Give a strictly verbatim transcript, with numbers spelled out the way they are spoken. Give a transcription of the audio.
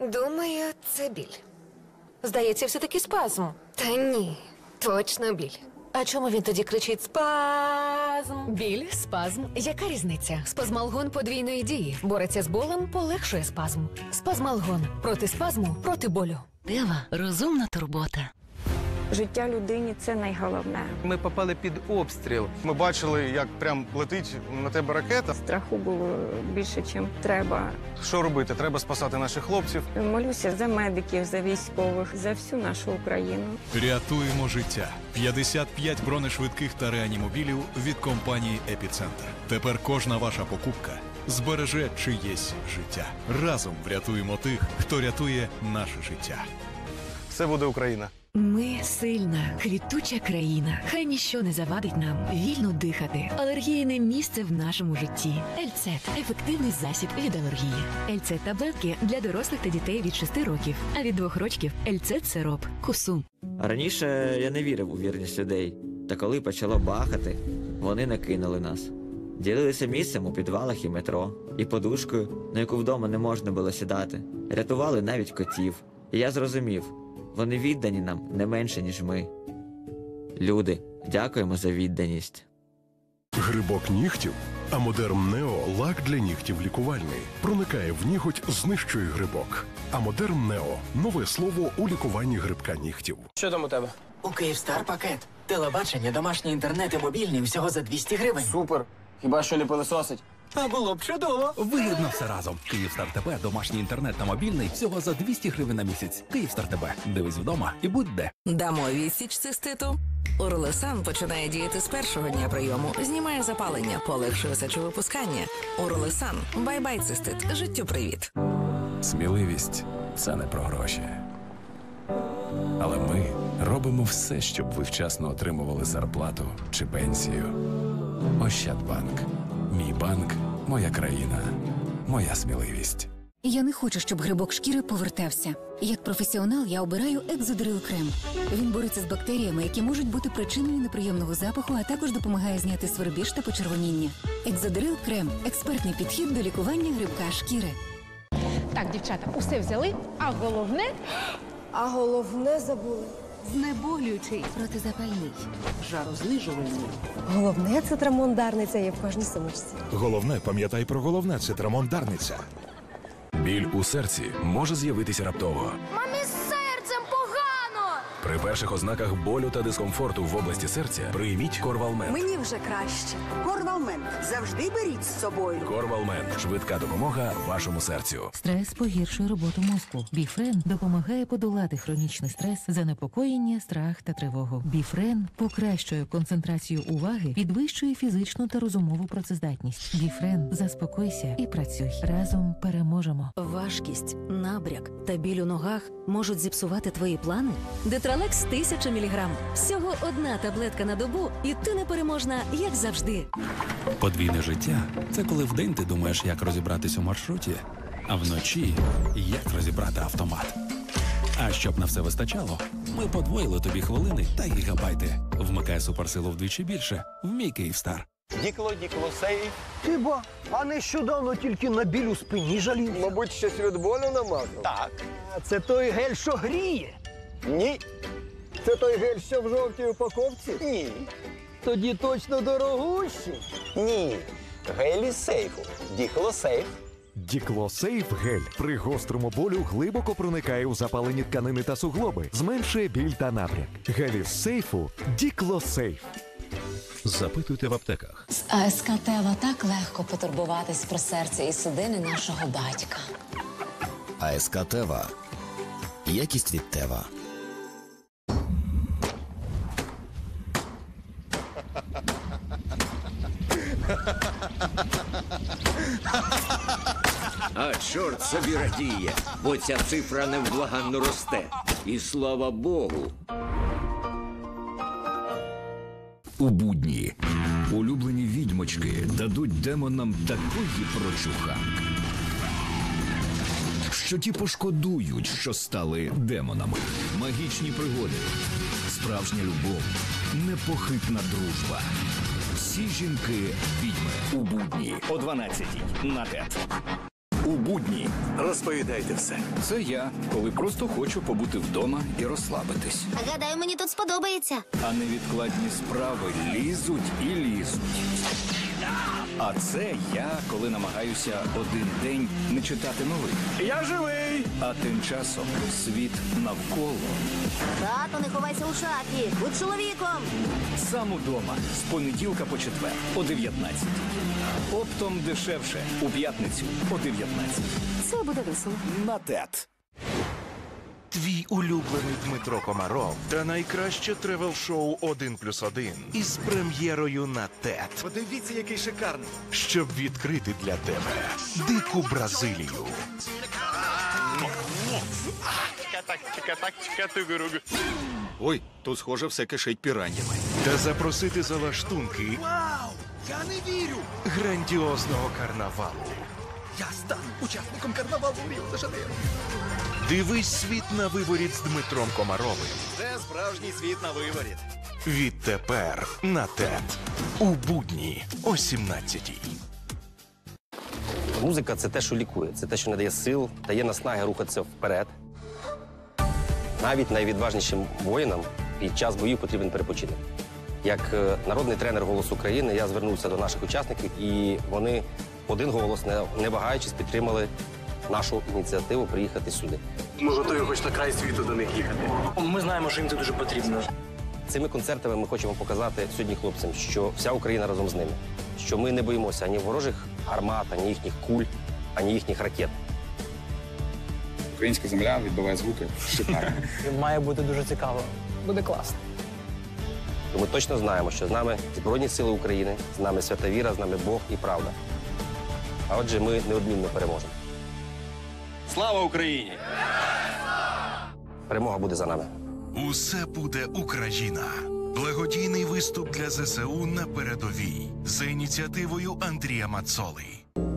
Думаю, це біль. Здається, все-таки спазм. Та ні, точно біль. А чому він тоді кричить «спазм»? Біль, спазм. Яка різниця? Спазмалгон подвійної дії. Бореться з болем, полегшує спазм. Спазмалгон. Проти спазму, проти болю. Тева – розумна турбота. Життя людині – це найголовне. Ми попали під обстріл. Ми бачили, як прям летить на тебе ракета. Страху було більше, ніж треба. Що робити? Треба спасати наших хлопців. Молюся за медиків, за військових, за всю нашу Україну. Рятуємо життя. п'ятдесят п'ять бронешвидких та реанімобілів від компанії «Епіцентр». Тепер кожна ваша покупка збереже чиєсь життя. Разом врятуємо тих, хто рятує наше життя. Все буде Україна. Ми сильна, квітуча країна. Хай ніщо не завадить нам вільно дихати. Алергії не місце в нашому житті. Ельцет – ефективний засіб від алергії. Ельцет – таблетки для дорослих та дітей від шести років. А від двох років – Ельцет сироп. Кусум. Раніше я не вірив у вірність людей. Та коли почало бахати, вони не кинули нас. Ділилися місцем у підвалах і метро. І подушкою, на яку вдома не можна було сідати. Рятували навіть котів. І я зрозумів – вони віддані нам не менше, ніж ми. Люди, дякуємо за відданість. Грибок нігтів? Амодерм Нео – лак для нігтів лікувальний. Проникає в ніготь, знищує грибок. Амодерм Нео – нове слово у лікуванні грибка нігтів. Що там у тебе? У Київстар пакет. Телебачення, домашній інтернет і мобільний всього за двісті гривень. Супер. Хіба що не пилососить? А було б чудово. Вигідно все разом. Київстар ТБ, домашній інтернет та мобільний всього за двісті гривень на місяць. Київстар ТБ. Дивись вдома і будь де. Дамо відсіч циститу. Урлесан починає діяти з першого дня прийому. Знімає запалення, полегшує сечовипускання. Урлесан. Бай-бай цистит. Життю привіт. Сміливість – це не про гроші. Але ми робимо все, щоб ви вчасно отримували зарплату чи пенсію. Ощадбанк. Мій банк – моя країна. Моя сміливість. Я не хочу, щоб грибок шкіри повертався. Як професіонал я обираю Екзодерил крем. Він бореться з бактеріями, які можуть бути причиною неприємного запаху, а також допомагає зняти свербіж та почервоніння. Екзодерил крем – експертний підхід до лікування грибка шкіри. Так, дівчата, усе взяли, а головне... А головне забули. Знеболюючий, Протизапальний. жарознижувальний. Головне – це трамондарниця є в кожній сумочці. Головне, пам'ятай про головне – це трамондарниця. Біль у серці може з'явитися раптово. Мамі з серцем погано! При перших ознаках болю та дискомфорту в області серця прийміть Корвалмент. Мені вже краще. Корвалмент. Завжди беріть з собою. Корвалмент. Швидка допомога вашому серцю. Стрес погіршує роботу мозку. Біфрен допомагає подолати хронічний стрес, занепокоєння, страх та тривогу. Біфрен покращує концентрацію уваги, підвищує фізичну та розумову працездатність. Біфрен, заспокойся і працюй. Разом переможемо. Важкість, набряк та біль у ногах можуть зіпсувати твої плани? Детралекс тисяча міліграм. Всього одна таблетка на добу, і ти непереможна, як завжди. Подвійне життя – це коли вдень ти думаєш, як розібратись у маршруті, а вночі – як розібрати автомат. А щоб на все вистачало, ми подвоїли тобі хвилини та гігабайти. Вмикай суперсилу вдвічі більше в мій Київстар. Дікло, дікло, сейф. Хіба? А нещодавно тільки на біль у спині жалівся. Мабуть, щось від болю намазав? Так. А це той гель, що гріє? Ні. Це той гель, що в жовтій упаковці? Ні. Тоді точно дорогущий? Ні. Гель із сейфу. Дікло сейф. Діклосейф гель при гострому болю глибоко проникає у запалені тканини та суглоби, зменшує біль та набряк. Гель із сейфу Діклосейф. Запитуйте в аптеках. З АСК Тева так легко потурбуватись про серце і судини нашого батька. АСК Тева. Якість від Тева. А чорт собі радіє, бо ця цифра невблаганно росте. І слава Богу. У будні улюблені відьмочки дадуть демонам такої прочуханки, що ті пошкодують, що стали демонами. Магічні пригоди, справжня любов, непохитна дружба. Всі жінки – відьми. У будні о дванадцятій на ТЕТ. У будні. Розповідайте все. Це я, коли просто хочу побути вдома і розслабитись. Гадаю, мені тут сподобається. А невідкладні справи лізуть і лізуть. А це я, коли намагаюся один день не читати новин. Я живий! А тим часом світ навколо. Тато, не ховайся у шафі. Будь чоловіком. Сам удома з понеділка по четвер о дев'ятнадцятій. Оптом дешевше у п'ятницю о дев'ятнадцятій. Це буде весело. На ТЕТ. Твій улюблений Дмитро Комаров та найкраще тревел-шоу один плюс один із прем'єрою на ТЕТ. Подивіться, який шикарний. Щоб відкрити для тебе дику Бразилію. Ой, тут схоже все кишить піраннями. Та запросити за лаштунки Вау! Я не вірю! грандіозного карнавалу. Я стану учасником карнавалу у Ріо-де-Жанейро. Дивись світ на виворіт з Дмитром Комаровим. Це справжній світ на виворіт. Відтепер на ТЕТ. У будні о сімнадцятій. Музика – це те, що лікує, це те, що надає сил, дає наснаги рухатися вперед. Навіть найвідважнішим воїнам під час боїв потрібен перепочинок. Як е, народний тренер «Голос України» я звернувся до наших учасників, і вони в один голос, не, не вагаючись, підтримали нашу ініціативу приїхати сюди. Ми готові хоч на край світу до них їхати. Ми знаємо, що їм це дуже потрібно. Цими концертами ми хочемо показати сьогодні хлопцям, що вся Україна разом з ними, що ми не боїмося ані ворожих гармат, ані їхніх куль, ані їхніх ракет. Українська земля відбиває звуки. Шикарно. Має бути дуже цікаво. Буде класно. Ми точно знаємо, що з нами Збройні Сили України, з нами свята віра, з нами Бог і правда. А отже, ми неодмінно переможемо. Слава Україні! Перемога буде за нами. Усе буде Україна. Благодійний виступ для ЗСУ на передовій за ініціативою Андрія Мацоли.